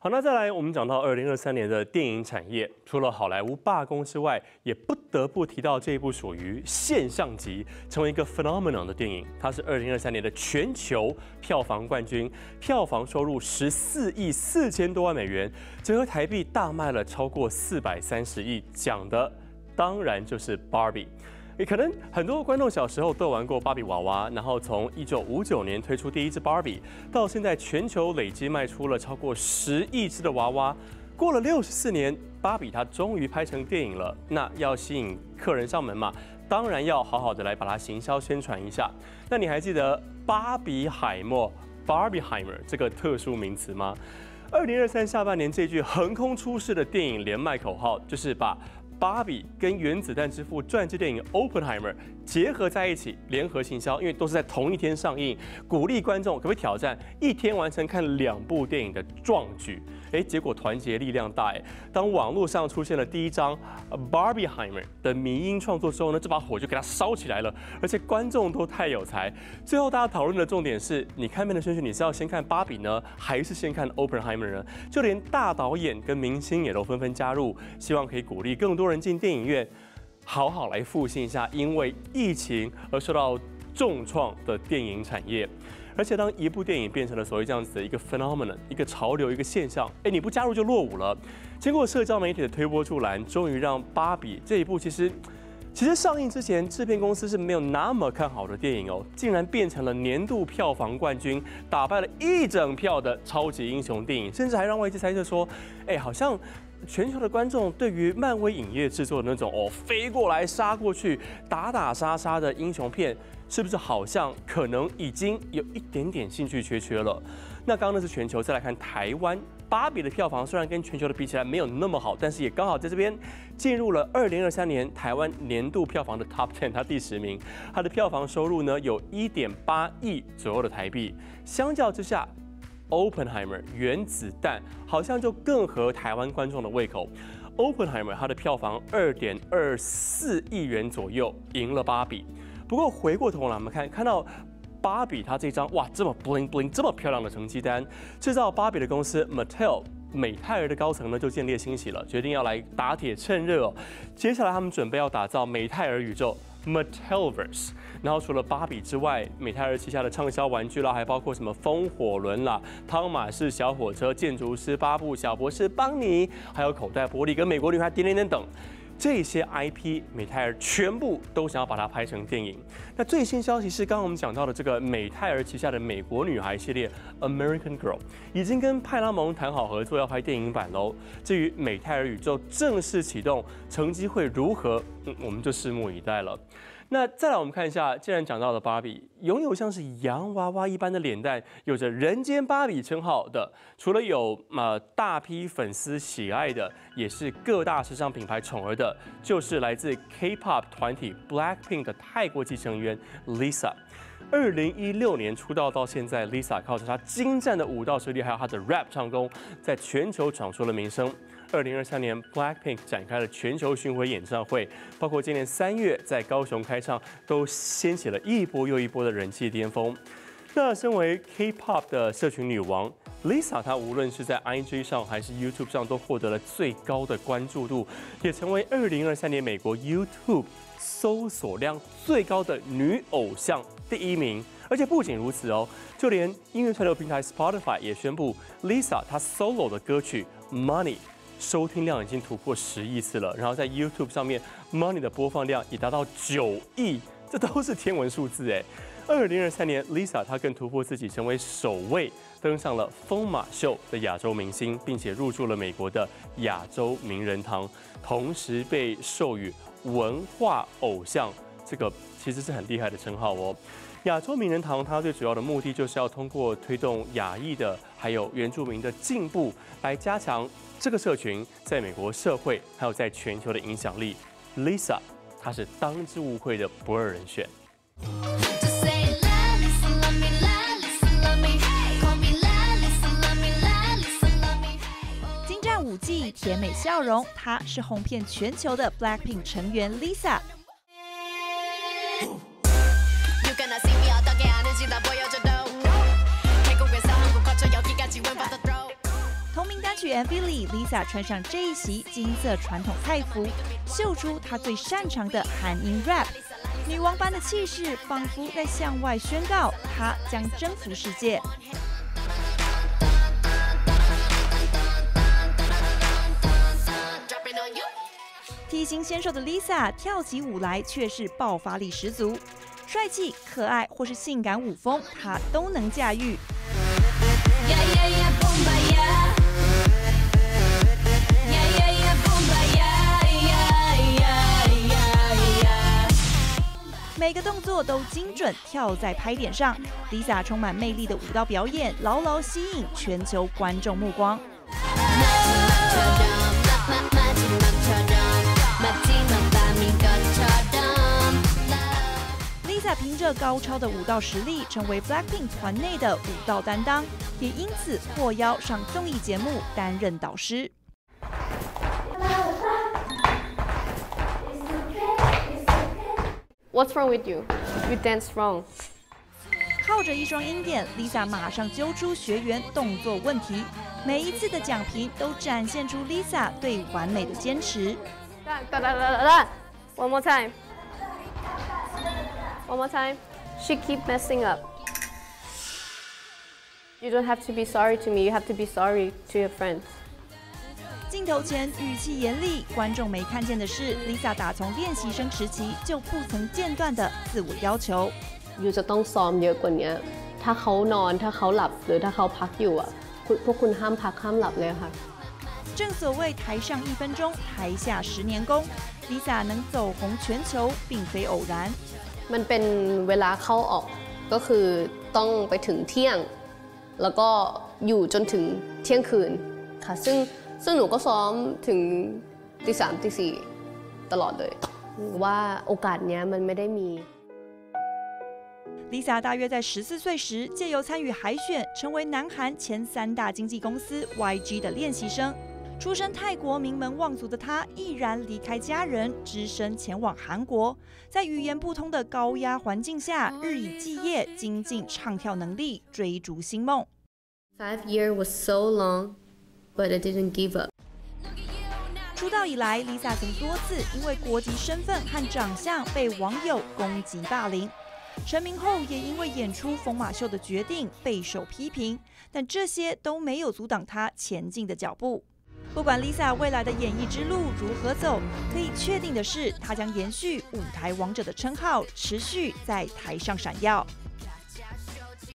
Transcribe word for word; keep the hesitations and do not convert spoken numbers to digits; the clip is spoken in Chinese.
好，那再来，我们讲到二零二三年的电影产业，除了好莱坞罢工之外，也不得不提到这一部属于现象级，成为一个 phenomenon 的电影。它是二零二三年的全球票房冠军，票房收入十四亿四千多万美元，折合台币大卖了超过四百三十亿。讲的当然就是 Barbie。 也可能很多观众小时候都玩过芭比娃娃，然后从一九五九年推出第一只芭比，到现在全球累计卖出了超过十亿只的娃娃。过了六十四年，芭比它终于拍成电影了。那要吸引客人上门嘛，当然要好好的来把它行销宣传一下。那你还记得巴比海默 （Barbieheimer） 这个特殊名词吗？二零二三下半年这句横空出世的电影连麦口号，就是把 芭比跟原子弹之父传记电影《Oppenheimer》结合在一起，联合行销，因为都是在同一天上映，鼓励观众可不可以挑战一天完成看两部电影的壮举？哎，结果团结力量大哎！当网络上出现了第一张 Barbieheimer 的迷因创作之后呢，这把火就给它烧起来了，而且观众都太有才。最后大家讨论的重点是，你看片的顺序，你是要先看芭比呢，还是先看 Oppenheimer 呢？就连大导演跟明星也都纷纷加入，希望可以鼓励更多人进电影院，好好来复兴一下因为疫情而受到重创的电影产业。而且当一部电影变成了所谓这样子的一个 phenomenon， 一个潮流，一个现象，哎，你不加入就落伍了。经过社交媒体的推波助澜，终于让芭比这一部其实。 其实上映之前，制片公司是没有那么看好的电影哦，竟然变成了年度票房冠军，打败了一整票的超级英雄电影，甚至还让外界猜测说，哎，好像全球的观众对于漫威影业制作的那种哦飞过来杀过去、打打杀杀的英雄片，是不是好像可能已经有一点点兴趣缺缺了？那刚刚那是全球，再来看台湾。 芭比的票房虽然跟全球的比起来没有那么好，但是也刚好在这边进入了二零二三年台湾年度票房的 Top 十，它第十名，它的票房收入呢有一点八亿左右的台币。相较之下 ，Oppenheimer 原子弹好像就更合台湾观众的胃口。Oppenheimer 它的票房二点二四亿元左右，赢了芭比。不过回过头来我们看看到。 芭比它这张哇这么 bling bling 这么漂亮的成绩单，制造芭比的公司 Mattel 美泰儿的高层呢就见猎欣喜了，决定要来打铁趁热哦。接下来他们准备要打造美泰儿宇宙 Mattelverse， 然后除了芭比之外，美泰儿旗下的畅销玩具啦，还包括什么风火轮啦、汤马士小火车、建筑师巴布、小博士邦尼，还有口袋玻璃跟美国女孩点点点等。 这些 I P 美泰儿全部都想要把它拍成电影。那最新消息是，刚刚我们讲到的这个美泰儿旗下的美国女孩系列 American Girl 已经跟派拉蒙谈好合作，要拍电影版喽。至于美泰儿宇宙正式启动，成绩会如何，嗯，我们就拭目以待了。 那再来，我们看一下，既然讲到了芭比，拥有像是洋娃娃一般的脸蛋，有着人间芭比称号的，除了有呃大批粉丝喜爱的，也是各大时尚品牌宠儿的，就是来自 K-pop 团体 Blackpink 的泰国籍成员 Lisa。二零一六年出道到现在 ，Lisa 靠着她精湛的舞蹈实力，还有她的 rap 唱功，在全球闯出了名声。 二零二三年 ，Blackpink 展开了全球巡回演唱会，包括今年三月在高雄开唱，都掀起了一波又一波的人气巅峰。那身为 K-pop 的社群女王 Lisa， 她无论是在 I G 上还是 YouTube 上，都获得了最高的关注度，也成为二零二三年美国 YouTube 搜索量最高的女偶像第一名。而且不仅如此哦，就连音乐串流平台 Spotify 也宣布 Lisa 她 solo 的歌曲 Money。 收听量已经突破十亿次了，然后在 YouTube 上面 ，Money 的播放量也达到九亿，这都是天文数字哎。二零二三年 ，Lisa 她更突破自己，成为首位登上了疯马秀的亚洲明星，并且入驻了美国的亚洲名人堂，同时被授予文化偶像这个其实是很厉害的称号哦。 亚洲名人堂，它最主要的目的就是要通过推动亚裔的还有原住民的进步，来加强这个社群在美国社会还有在全球的影响力。Lisa， 她是当之无愧的不二人选。 精湛舞技、甜美笑容，她是红遍全球的 Blackpink 成员 Lisa。 同名单单曲 M V 里 ，Lisa 穿上这一袭金色传统菜服，秀出她最擅长的韩音 rap， 女王般的气势，仿佛在向外宣告她将征服世界。体型纤瘦的 Lisa 跳起舞来却是爆发力十足，帅气、可爱或是性感舞风，她都能驾驭。每个动作都精准，跳在拍点上。Lisa 充满魅力的舞蹈表演，牢牢吸引全球观众目光。Lisa 凭着高超的舞蹈实力，成为 Blackpink 团内的舞蹈担当，也因此获邀上综艺节目担任导师。 What's wrong with you? You dance wrong. 靠着一双鹰眼 ，Lisa 马上揪出学员动作问题，每一次的讲评都展现出 Lisa 对完美的坚持。 哒哒哒哒哒 One more time. One more time. She keep messing up. You don't have to be sorry to me. You have to be sorry to your friends. 镜头前语气严厉，观众没看见的是 ，Lisa 打从练习生时期就不曾间断的自我要求。 You จะต้องซ้อมเยอะกว่านี้ถ้าเขานอนถ้าเขาหลับหรือถ้าเขาพักอยู่อ่ะพวกคุณห้ามพักห้ามหลับเลยค่ะ正所谓台上一分钟，台下十年功。Lisa 能走红全球，并非偶然。 มันเป็นเวลาเข้าออกก็คือต้องไปถึงเที่ยงแล้วก็อยู่จนถึงเที่ยงคืนค่ะซึ่งซึ่งหนูก็ซ้อมถึงตีสามตีสี่ตลอดเลยว่าโอกาสนี้มันไม่ได้มี Lisa 大约在十四岁时，借由参与海选，成为南韩前三大经纪公司 Y G 的练习生。出身泰国名门望族的她，毅然离开家人，只身前往韩国。在语言不通的高压环境下，日以继夜精进唱跳能力，追逐星梦。 Five years was so long, but I didn't give up. 出道以来 ，Lisa 曾多次因为国籍身份和长相被网友攻击霸凌。成名后，也因为演出疯马秀的决定备受批评，但这些都没有阻挡她前进的脚步。不管 Lisa 未来的演艺之路如何走，可以确定的是，她将延续舞台王者的称号，持续在台上闪耀。